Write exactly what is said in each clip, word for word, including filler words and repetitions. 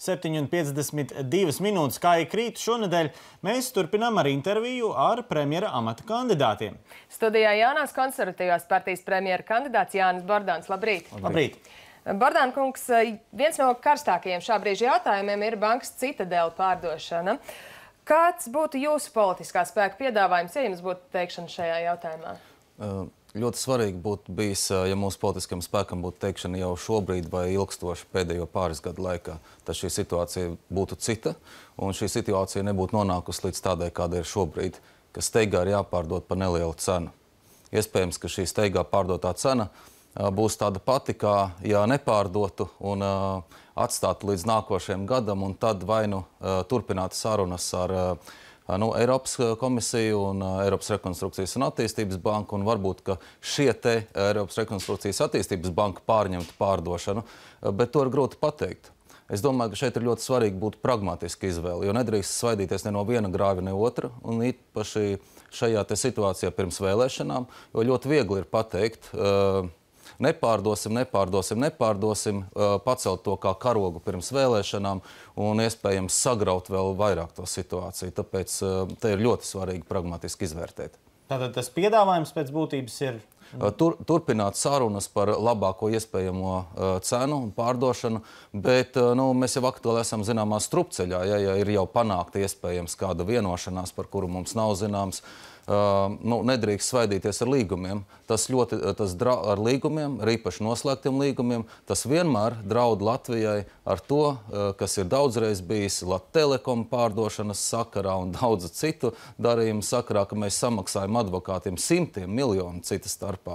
septiņi un piecdesmit divas minūtes, kā ik rīt šonedēļ mēs turpinām ar interviju ar premjera amata kandidātiem. Studijā jaunās konservatīvās partijas premjera kandidāts Jānis Bordāns. Labrīt! Labrīt! Bordāna kungs, viens no karstākajiem šā brīža jautājumiem ir bankas Citadele pārdošana. Kāds būtu jūsu politiskā spēka piedāvājums, ja jums būtu teikšana šajā jautājumā? Uh. Ļoti svarīgi būtu bijis, ja mūsu politiskam spēkam būtu teikšana jau šobrīd vai ilgstoši pēdējo pāris gadu laikā, tad šī situācija būtu cita, un šī situācija nebūtu nonākusi līdz tādai, kāda ir šobrīd, ka steigā ir jāpārdod par nelielu cenu. Iespējams, ka šī steigā pārdotā cena būs tāda pati, kā ja nepārdotu un atstātu līdz nākošajam gadam, un tad vai nu turpinātu sarunas ar Nu, Eiropas komisiju un Eiropas rekonstrukcijas un attīstības banku, un varbūt, ka šie te Eiropas rekonstrukcijas attīstības banka pārņemtu pārdošanu, bet to ir grūti pateikt. Es domāju, ka šeit ir ļoti svarīgi būt pragmatiski izvēle, jo nedrīkst svaidīties ne no viena grāva, ne otra, un īpaši šajā te situācijā pirms vēlēšanām, jo ļoti viegli ir pateikt, uh, nepārdosim, nepārdosim, nepārdosim, uh, pacelt to kā karogu pirms vēlēšanām un iespējams sagraut vēl vairāk to situāciju. Tāpēc uh, te ir ļoti svarīgi pragmatiski izvērtēt. Tātad tas piedāvājums pēc būtības ir? Uh, tur, turpināt sarunas par labāko iespējamo uh, cenu un pārdošanu, bet uh, nu, mēs jau aktuāli esam zināmā strupceļā, ja, ja ir jau panākta iespējams kāda vienošanās, par kuru mums nav zināms. Uh, nu, nedrīkst svaidīties ar līgumiem. Tas ļoti, tas dra, ar līgumiem, ar īpaši noslēgtiem līgumiem, tas vienmēr draud Latvijai ar to, uh, kas ir daudzreiz bijis Latelekom pārdošanas sakarā un daudzu citu darījumu sakarā, ka mēs samaksājam advokātiem simtiem miljonu citas starpā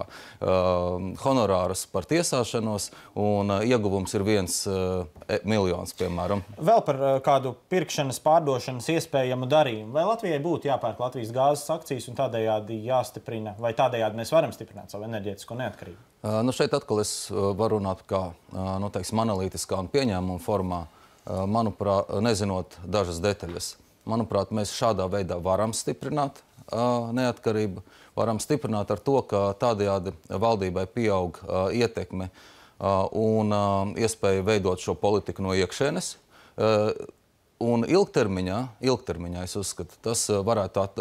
uh, honorārus par tiesāšanos, un uh, ieguvums ir viens uh, miljons, piemēram. Vēl par uh, kādu pirkšanas pārdošanas iespējamu darījumu. Vai Latvijai būtu jāpērk Latvijas gāzes akcijas un tādējādi jāstiprina, vai tādējādi mēs varam stiprināt savu enerģētisko neatkarību? Uh, nu šeit atkal es uh, varu runāt kā, uh, nu, teiksim, analītiskā un pieņēmuma formā, uh, manuprāt, nezinot dažas detaļas. Manuprāt, mēs šādā veidā varam stiprināt uh, neatkarību, varam stiprināt ar to, ka tādējādi valdībai pieaug uh, ietekme uh, un uh, iespēja veidot šo politiku no iekšienes. Uh, Un ilgtermiņā, ilgtermiņā, es uzskatu, tas varētu at,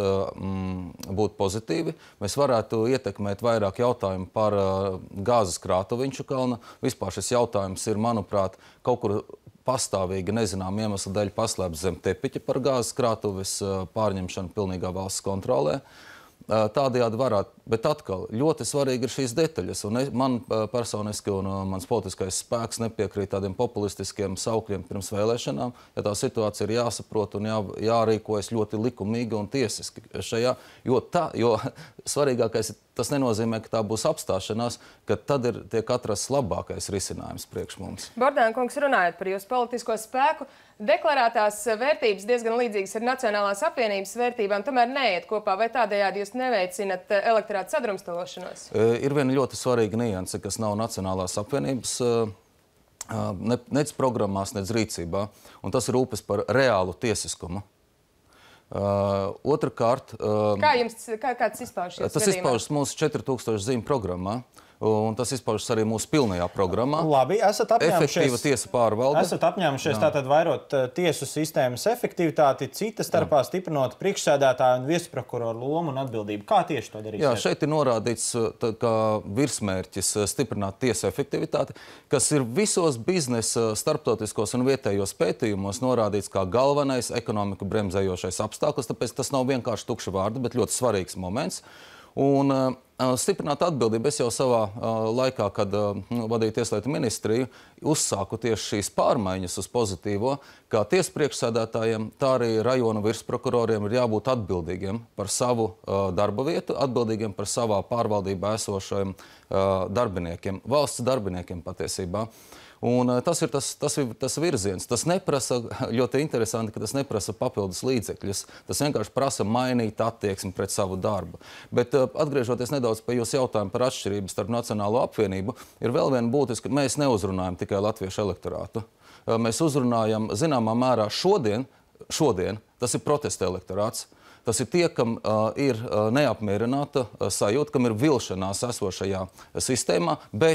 mm, būt pozitīvi. Mēs varētu ietekmēt vairāk jautājumu par uh, gāzes krātuvi Inču kalna. Vispār šis jautājums ir, manuprāt, kaut kur pastāvīgi nezinām iemeslu dēļ paslēpts zem tepiķa par gāzes krātuves uh, pārņemšanu pilnīgā valsts kontrolē. Uh, tādējādi varētu, bet atkal ļoti svarīgi ir šīs detaļas, un es, man uh, personiski un uh, mans politiskais spēks nepiekrīt tādiem populistiskiem saukļiem pirms vēlēšanām, ja tā situācija ir jāsaprot un jā, jārīkojas ļoti likumīgi un tiesiski šajā, jo, tā, jo svarīgākais tas nenozīmē, ka tā būs apstāšanās, ka tad ir tiek atrasts labākais risinājums priekš mums. Bordāna kungs, runājot par jūsu politisko spēku, deklarētās vērtības diezgan līdzīgas ar Nacionālās apvienības vērtībām, tomēr neiet kopā, vai tādējādi jūs neveicinat elektorāta sadrumstalošanos? E, ir viena ļoti svarīga nianse, kas nav Nacionālās apvienības ne, nec programmās, nec rīcībā, un tas ir rūpes par reālu tiesiskumu. Uh, Otrakārt, uh, kā jums, kā, kāds izpaužas jūs tas gadījumā? izpaužas mūsu četri tūkstoši zīmju programmā, un tas izpaužas arī mūsu pilnajā programmā. Labi, esat apņēmušies, efektīva tiesa pārvalde. Esat apņēmušies tātad vairot tiesu sistēmas efektivitāti, cita starpā Jā. Stiprinot priekšsēdētāju un viesprokuroru lomu un atbildību. Kā tieši to darīsiet? Jā, šeit ir norādīts tā, kā virsmērķis stiprināt tiesu efektivitāti, kas ir visos biznesa starptautiskos un vietējos pētījumos norādīts kā galvenais ekonomiku bremzējošais apstākļus, tāpēc tas nav vienkārši tukša vārda, bet ļoti svarīgs moments. Un uh, stiprināt atbildību. Es jau savā uh, laikā, kad uh, vadīju Tieslietu ministriju, uzsāku tieši šīs pārmaiņas uz pozitīvo, kā tiesu priekšsēdētājiem, tā arī rajona virsprokuroriem ir jābūt atbildīgiem par savu uh, darba vietu, atbildīgiem par savā pārvaldībā esošajiem uh, darbiniekiem, valsts darbiniekiem patiesībā. Un tas ir tas, tas, ir tas virziens. Tas neprasa, ļoti interesanti, ka tas neprasa papildus līdzekļus. Tas vienkārši prasa mainīt attieksmi pret savu darbu. Bet atgriežoties nedaudz pie jūsu jautājumu par atšķirību starp Nacionālo apvienību, ir vēl viena būtiska, ka mēs neuzrunājam tikai latviešu elektorātu. Mēs uzrunājam zināmā mērā šodien, šodien tas ir protesta elektorāts. Tas ir tie, kam uh, ir uh, neapmierināta uh, sajūta, kam ir vilšanās esošajā sistēmā, bet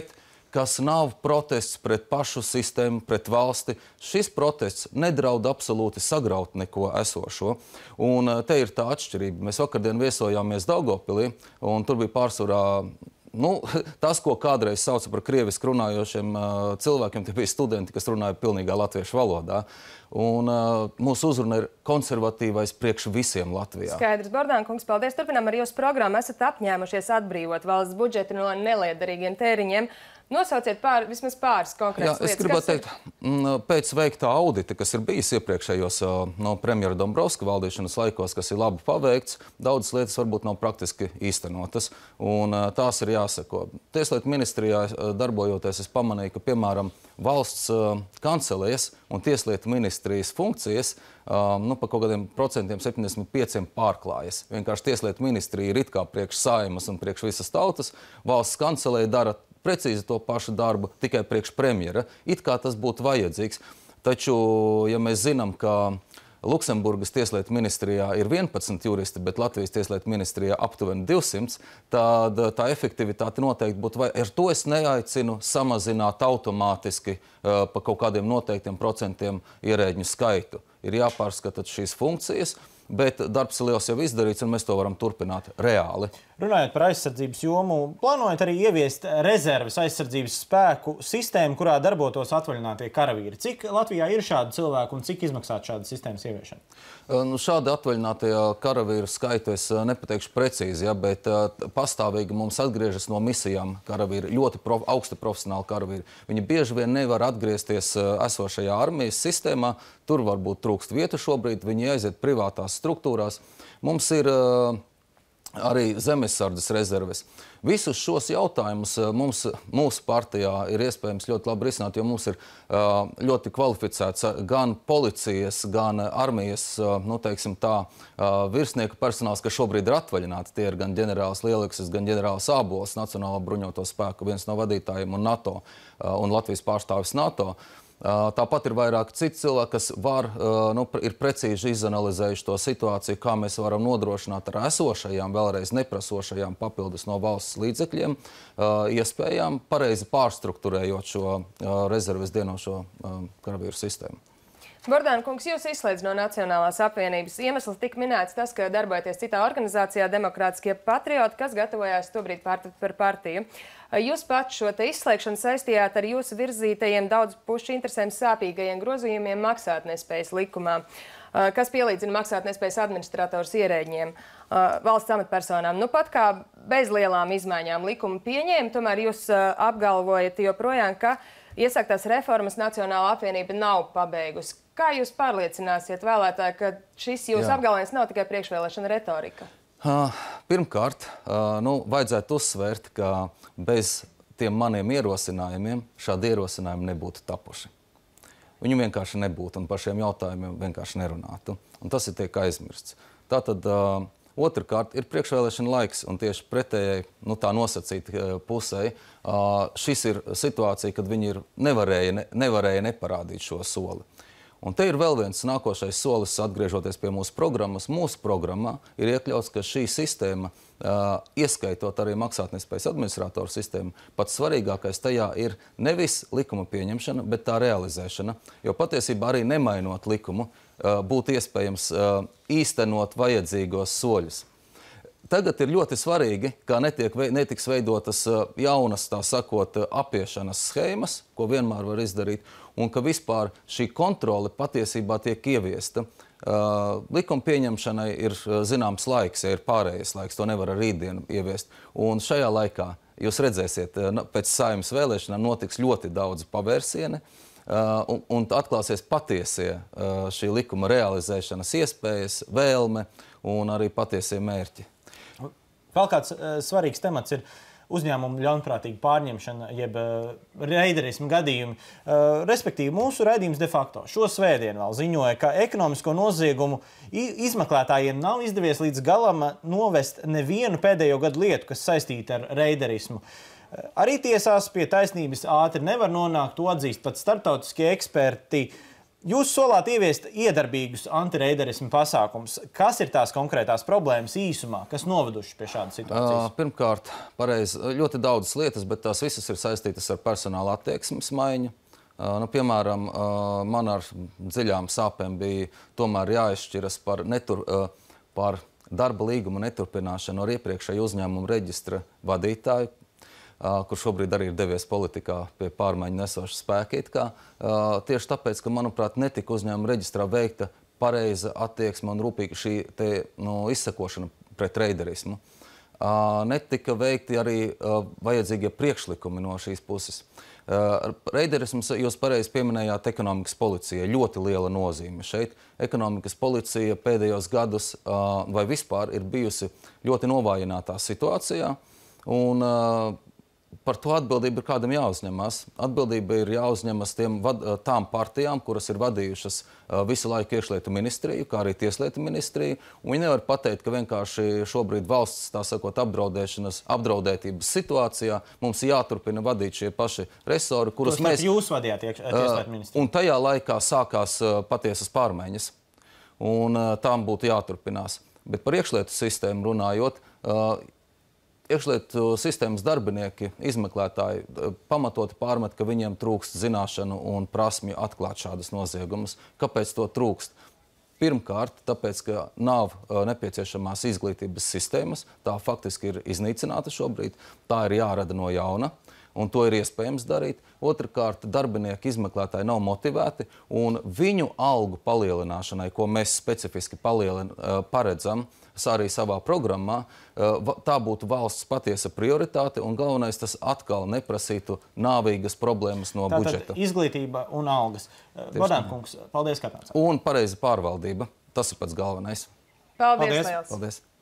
kas nav protests pret pašu sistēmu, pret valsti. Šis protests nedraud absolūti sagraut neko esošo. Un te ir tā atšķirība. Mēs vakardien viesojāmies Daugavpilī, un tur bija pārsvarā Nu, tas, ko kādreiz sauca par krieviski runājošiem uh, cilvēkiem, tie bija studenti, kas runāja pilnīgā latviešu valodā. Un uh, mūsu uzruna ir konservatīvais priekš visiem Latvijā. Skaidrs, Bordāna kungs, paldies. Turpinām ar jūsu programmu. Esat apņēmušies atbrīvot valsts budžetu no neliederīgiem tēriņiem. Nosauciet pār, vismaz pāris konkrētas lietas. Es gribētu teikt, ir... pēc veiktā audita, kas ir bijis iepriekšējos no premjera Dombrovska valdīšanas laikos, kas ir labi paveikts, daudzas lietas varbūt nav praktiski īstenotas, un tās ir jāseko. Tieslietu ministrijā darbojoties, es pamanīju, ka, piemēram, valsts kancelējas un tieslietu ministrijas funkcijas nu, pa kaut kādiem procentiem septiņdesmit pieciem pārklājas. Vienkārši tieslietu ministrija ir it kā priekš Saeimas un priekš visas tautas, valsts kancelēja dara precīzi to pašu darbu, tikai priekš premjera. It kā tas būtu vajadzīgs. Taču, ja mēs zinām, ka Luksemburgas tieslietu ministrijā ir vienpadsmit juristi, bet Latvijas tieslietu ministrijā aptuveni divsimt, tad tā efektivitāte noteikti būtu vajadzīga. Ar to es neaicinu samazināt automātiski uh, pa kaut kādiem noteiktiem procentiem ierēģņu skaitu. Ir jāpārskata šīs funkcijas, bet darbs ir liels jau izdarīts, un mēs to varam turpināt reāli. Runājot par aizsardzības jomu, plānojat arī ieviest rezerves aizsardzības spēku sistēmu, kurā darbotos atvaļinātie karavīri. Cik Latvijā ir šādi cilvēki un cik izmaksāt šādas sistēmas ieviešana? Nu, šādi atvaļinātie karavīru skaitu es nepateikšu precīzi, ja, bet uh, pastāvīgi mums atgriežas no misijām karavīri, ļoti prof, augsti profesionāli karavīri. Viņi bieži vien nevar atgriezties uh, esošajā armijas sistēmā, tur varbūt trūkst vietu šobrīd, viņi aiziet privātās struktūrās. Mums ir uh, arī zemesardzes rezerves. Visus šos jautājumus mums, mūsu partijā ir iespējams ļoti labi risināt, jo mums ir uh, ļoti kvalificēts gan policijas, gan armijas, uh, nu, teiksim tā, uh, virsnieku personāls, kas šobrīd ir atvaļināti. Tie ir gan ģenerālis Lieliksis, gan ģenerālis Ābols, Nacionālo bruņoto spēku, viens no vadītājiem un NATO uh, un Latvijas pārstāvis NATO. Tāpat ir vairāk citi cilvēki, kas var, nu, ir precīzi izanalizējuši to situāciju, kā mēs varam nodrošināt ar esošajām, vēlreiz neprasošajām papildus no valsts līdzekļiem, iespējām pareizi pārstrukturējot šo rezerves dienošo karavīru sistēmu. Bordāna kungs, jūs izslēdz no Nacionālās apvienības. Iemesls tika minēts tas, ka darbojaties citā organizācijā Demokrātiskie patrioti, kas gatavojās tobrīd pārtikt par partiju. Jūs pats šo te izslēgšanu saistījāt ar jūsu virzītajiem daudz pušu interesēm sāpīgajiem grozījumiem maksātnespējas likumā, kas pielīdzina maksātnespējas administrators ierēģiem, valsts amatpersonām. Nu pat kā bez lielām izmaiņām likuma pieņēma, tomēr jūs apgalvojat joprojām, ka iesāktās reformas Nacionālā apvienība nav pabeigusi. Kā jūs pārliecināsiet vēlētāji, ka šis jūsu apgalvojums nav tikai priekšvēlēšana retorika? Uh, pirmkārt, uh, nu, vajadzētu uzsvērt, ka bez tiem maniem ierosinājumiem šādi ierosinājumi nebūtu tapuši. Viņu vienkārši nebūtu un par šiem jautājumiem vienkārši nerunātu. Un tas ir tiek aizmirsts. Tātad uh, otrkārt ir priekšvēlēšana laiks un tieši pretējai, nu, tā nosacīta uh, pusē. Uh, šis ir situācija, kad viņi ir nevarēja, ne, nevarēja neparādīt šo soli. Un te ir vēl viens nākošais solis, atgriežoties pie mūsu programmas. Mūsu programmā ir iekļauts, ka šī sistēma, uh, ieskaitot arī maksātnespējas administratoru sistēmu, pats svarīgākais tajā ir nevis likuma pieņemšana, bet tā realizēšana. Jo patiesībā arī nemainot likumu, uh, būtu iespējams uh, īstenot vajadzīgos soļus. Tagad ir ļoti svarīgi, ka netiek, netiks veidotas jaunas, tā sakot, apiešanas schēmas, ko vienmēr var izdarīt, un ka vispār šī kontrole patiesībā tiek ieviesta. Uh, likuma pieņemšanai ir zināms laiks, ja ir pārējais laiks, to nevar ar rītdienu ieviest. Un šajā laikā jūs redzēsiet, pēc Saeimas vēlēšanām notiks ļoti daudz pavērsieni, uh, un, un atklāsies patiesie uh, šī likuma realizēšanas iespējas, vēlme un arī patiesie mērķi. Vēl kāds uh, svarīgs temats ir uzņēmumu ļaunprātīga pārņemšana, jeb uh, reiderismu gadījumi. Uh, respektīvi, mūsu raidījums de facto šo svētdienu vēl ziņoja, ka ekonomisko noziegumu izmeklētājiem nav izdevies līdz galam novest nevienu pēdējo gadu lietu, kas saistīta ar reiderismu. Uh, arī tiesās pie taisnības ātri nevar nonākt, to atzīst pat starptautiskie eksperti. Jūs solāt ieviest iedarbīgus antireiderismu pasākumus. Kas ir tās konkrētās problēmas īsumā, kas novedušas pie šādas situācijas? Uh, pirmkārt, pareizi, ļoti daudzas lietas, bet tās visas ir saistītas ar personāla attieksmes maiņu. Uh, nu, piemēram, uh, man ar dziļām sāpēm bija tomēr jāizšķiras par, netur, uh, par darba līguma neturpināšanu ar iepriekšēju uzņēmumu reģistra vadītāju, Uh, kur šobrīd arī ir devies politikā pie pārmaiņu nesoša spēka. Uh, tieši tāpēc, ka, manuprāt, netika uzņēmuma reģistrā veikta pareiza attieksme un rūpīga šī te, nu, izsakošana pret reiderismu. Uh, netika veikti arī uh, vajadzīgie priekšlikumi no šīs puses. Uh, reiderisms, jūs pareizi pieminējāt, ekonomikas policija, ļoti liela nozīme šeit. Ekonomikas policija pēdējos gadus uh, vai vispār ir bijusi ļoti novājinātā situācijā. Un, uh, Par to atbildību ir kādam jāuzņemas. Atbildība ir jāuzņemas tiem, tām partijām, kuras ir vadījušas visu laiku iekšlietu ministriju, kā arī tieslietu ministriju. Un viņi nevar pateikt, ka vienkārši šobrīd valsts, tā sakot, apdraudēšanas, apdraudētības situācijā mums jāturpina vadīt šie paši resori, kurus Tos mēs... Jūs vadījāt tieslietu ministriju. Un tajā laikā sākās patiesas pārmaiņas. Un tām būtu jāturpinās. Bet par iekšlietu sistēmu runājot, iekšlietu sistēmas darbinieki, izmeklētāji pamatoti pārmet, ka viņiem trūkst zināšanu un prasmju atklāt šādas noziegumus. Kāpēc to trūkst? Pirmkārt, tāpēc, ka nav uh, nepieciešamās izglītības sistēmas, tā faktiski ir iznīcināta šobrīd, tā ir jārada no jauna, un to ir iespējams darīt. Otrakārt, darbinieki izmeklētāji nav motivēti, un viņu algu palielināšanai, ko mēs specifiski palielin, uh, paredzam, arī savā programmā, tā būtu valsts patiesa prioritāte, un galvenais tas atkal neprasītu nāvīgas problēmas no Tātad budžeta. Izglītība un algas. Bodāna kungs, paldies, kā tāds. Un pareiza pārvaldība. Tas ir pats galvenais. Paldies, Paldies. liels. Paldies.